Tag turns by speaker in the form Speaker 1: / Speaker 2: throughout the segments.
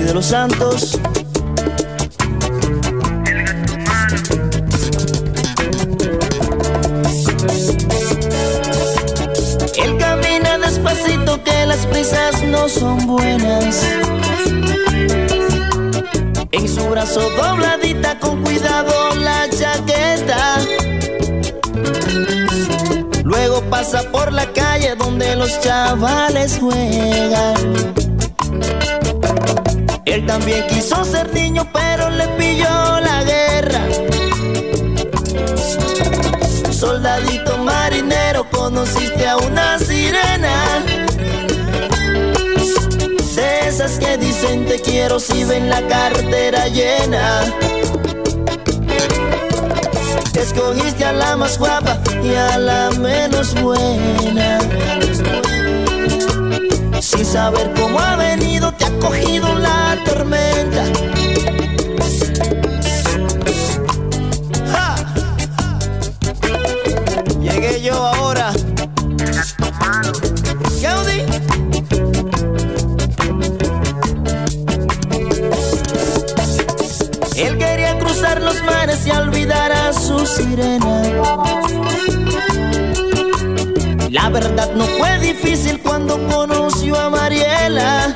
Speaker 1: de los Santos. Él camina despacito, que las prisas no son buenas. En su brazo dobladita, con cuidado la chaqueta. Luego pasa por la calle donde los chavales juegan. Él también quiso ser niño, pero le pilló la guerra. Soldadito marinero, conociste a una sirena, de esas que dicen te quiero si ven la cartera llena. Escogiste a la más guapa y a la menos buena. Sin saber cómo ha venido, te ha cogido la tormenta. ¡Ja! Llegué yo ahora. Gaudí. Él quería cruzar los mares y olvidar a su sirena. La verdad no fue difícil cuando conoció a Mariela,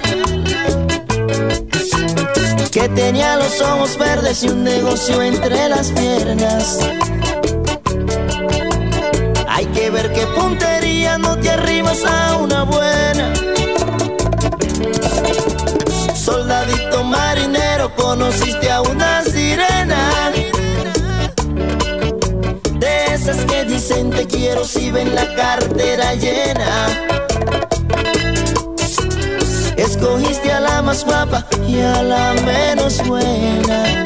Speaker 1: que tenía los ojos verdes y un negocio entre las piernas. Hay que ver qué puntería, no te arrimas a una buena. Soldadito marinero, conociste a una sirena, de esas que dicen te quiero si ven la cartera llena. Escogiste a la más guapa y a la menos buena.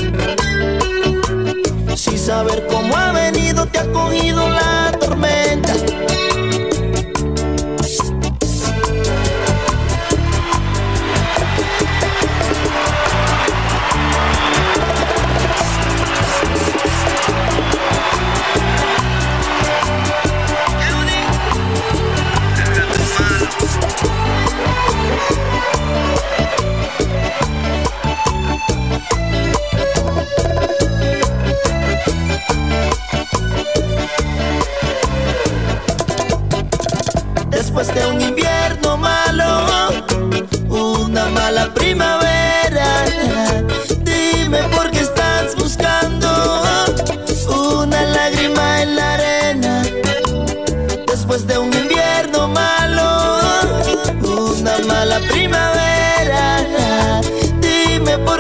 Speaker 1: Sin saber cómo ha venido, te ha cogido la tormenta. Después de un invierno malo, una mala primavera, dime por qué estás buscando una lágrima en la arena. Después de un invierno malo, una mala primavera, dime por